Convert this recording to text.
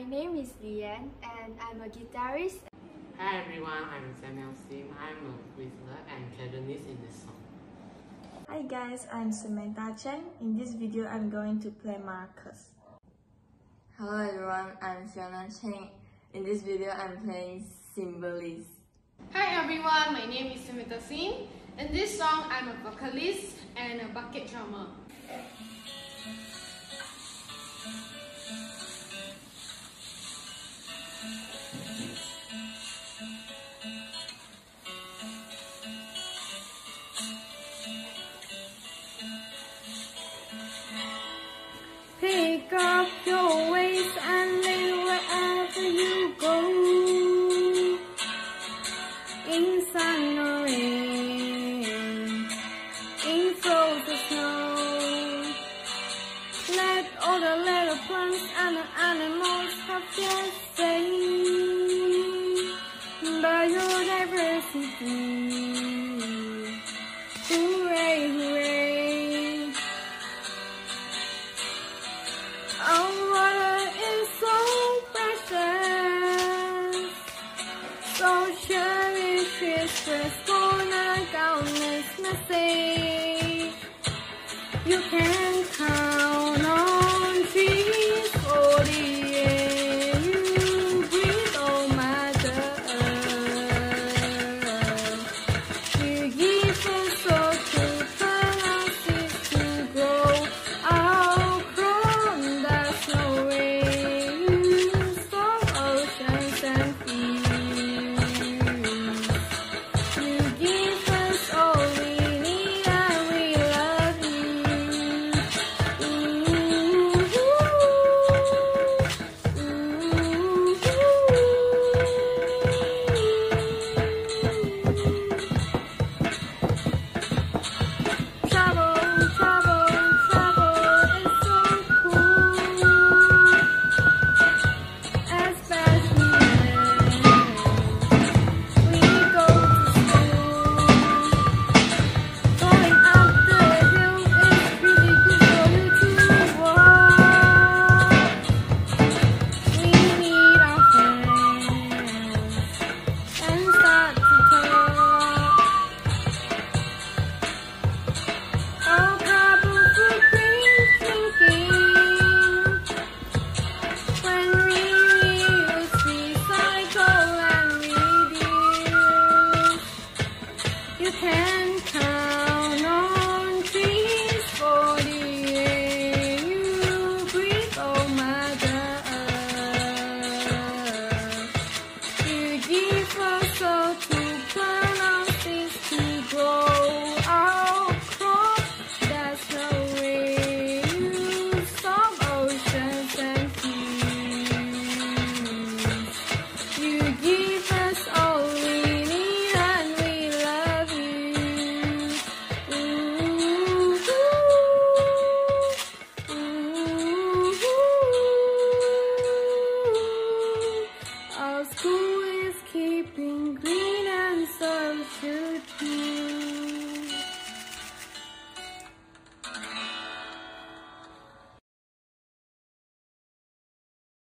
My name is Leann and I'm a guitarist. Hi everyone, I'm Samantha Sim. I'm a whistler and cajonist in this song. Hi guys, I'm Samantha Cheng. In this video, I'm going to play maracas. Hello everyone, I'm Fiona Cheng. In this video, I'm playing cymbals. Hi everyone, my name is Samantha Sim. In this song, I'm a vocalist and a bucket drummer. Pick up your waist and live wherever you go. In sun or rain, in frozen snow. Let all the little plants and the animals have their say. Biodiversity, hooray, hooray. Our water is so precious, so cherish its firstborn and countless mistake. You can count on trees for the air you breathe, oh mother earth. You give us all to turn our seeds to grow. Our crown that's no rain, storm, oceans and fields. You give us all we need and we love you. Travel, travel, travel is so cool, especially when we go to school. Going up the hill is really good for you to walk. We meet our friends and start to talk. Our problems will be shrinking when we reuse, recycle and reduce. You can count on trees for the air you breathe, oh mother earth. You give us all to plant our seeds to grow. Our crop that's no way you storm, oceans and fields. You give us all we need and we love you. Our school is keeping green and so should you.